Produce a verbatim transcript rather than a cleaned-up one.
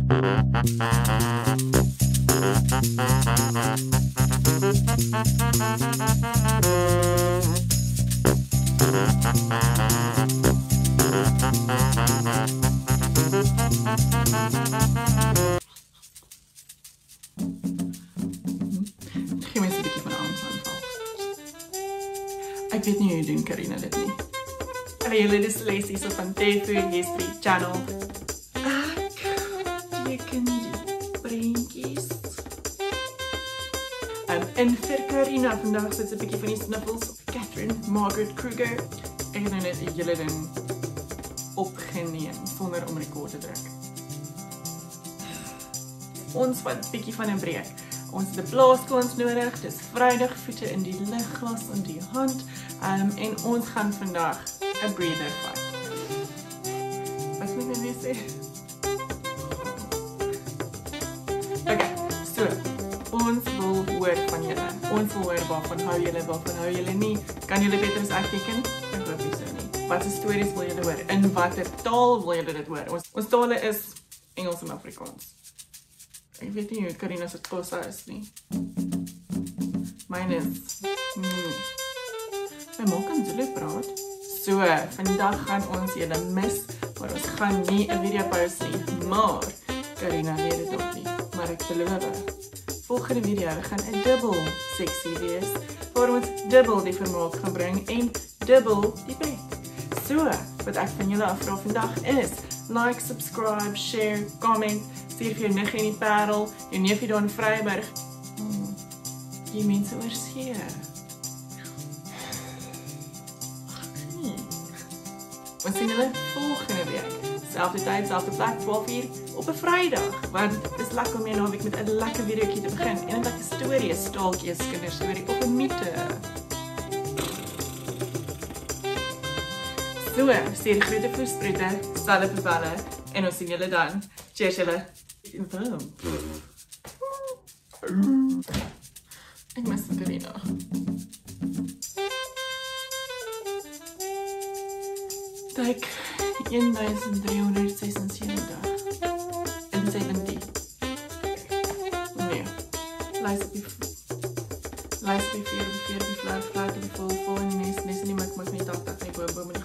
Geef mensen een beetje van angstaanval. Ik weet niet hoe je doen, Karina, dit niet. Hallo jullie, dit is Lacey so van T V History Channel. Ek teken die prentjies. Um, en vir Karina vandag sit 'n bietjie van die sniffles op Catherine Margaret Kruger. Ek het nou net julle ding opgeneem sonder om rekord te druk. Ons vat 'n bietjie van 'n breek. Ons het 'n blaaskans nodig. Dis Vrydag, voete in die ligglas in die hand. Um, en ons gaan vandag 'n breather vat. Wat moet ek nou sê? Okay, so ons wil hoor van julle. Ons wil hoor waarvan hou julle, waarvan hou julle nie. Kan julle beter as ek teken? Ek hoop nie so nie. Wat se stories wil julle hoor? In watter taal wil julle dit hoor? Ons, ons tale is Engels en Afrikaans. Ek weet nie hoe Karina se Xhosa is nie. Myne is nee. My ma kan Zulu praat. So, vandag gaan ons julle mis, maar ons gaan nie 'n video post nie. Maar Karina weet dit nog nie, maar ek beloof. Volgende video gaan 'n dubbel seksie wees, waar ons dubbel die vermaak gaan bring en dubbel die pret. So, wat ek van julle afvra vandag is, like, subscribe, share, comment, stuur vir jou niggie in die Parel, jou neefie daar in Vryburg. Hmm, jy mense oor see. Ons sien julle volgende week. Selfde tyd, selfde plek, twaalf uur op 'n Vrydag. Want dit is lekker om jou naweek met 'n lekker videoetjie te begin. En 'n lekker storie, 'n staaltjie, 'n kinderstorie of 'n mite. So, stuur groete vir sproete, stalle vir balle en ons sien julle dan. Cheers julle. Ek mis Karina. Tyd honderd driehonderdsesenseventig en zeventig. Nee. Luister die luister die vier, die vier, die vijf, vijf, die vol, vol en die nes, nes nie maak maak nie dat dat nie boom boom